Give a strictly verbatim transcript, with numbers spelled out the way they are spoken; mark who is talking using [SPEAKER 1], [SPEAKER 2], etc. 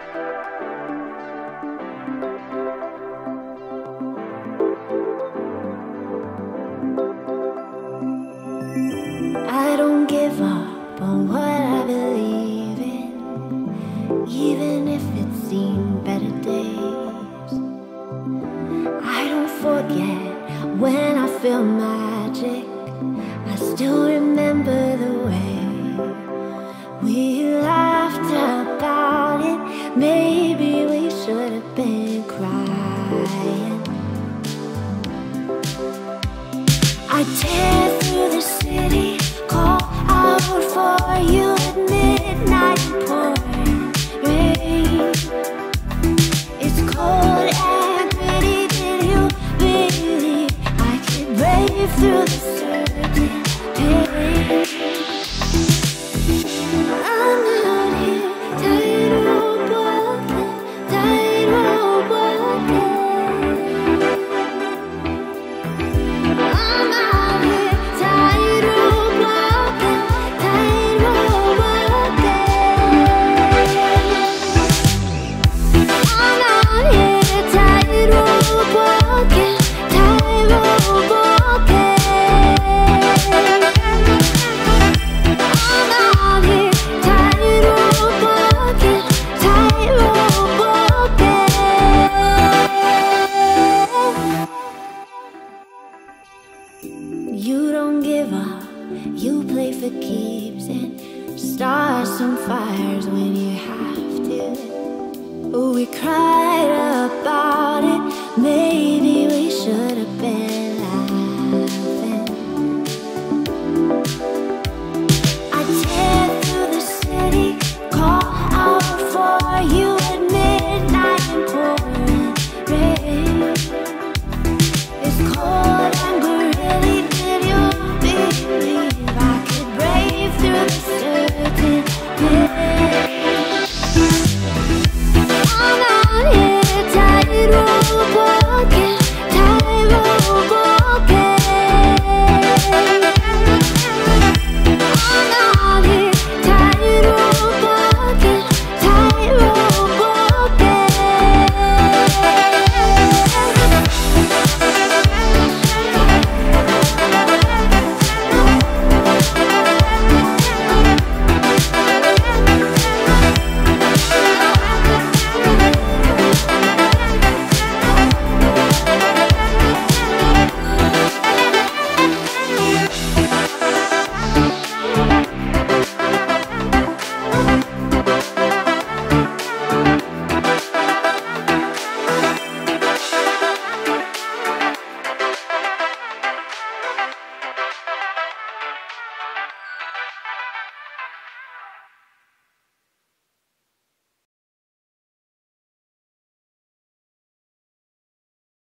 [SPEAKER 1] I don't give up on what I believe in, even if it's seen better days. I don't forget when I feel magic. I still remember the way we laughed about it. Maybe we should have been crying. I tear through the city, call out for you at midnight, pouring rain. It's cold and gritty. Did you believe I could brave through the certain pain? I'm out here, tightrope walking, tightrope walking. I'm out here, tightrope walking, tightrope walking. I'm out here, tightrope walking, tightrope walking. I'm out here, tightrope walking, tightrope walking. You don't give up, you play for keeps and start some fires when you have to. Oh, we cry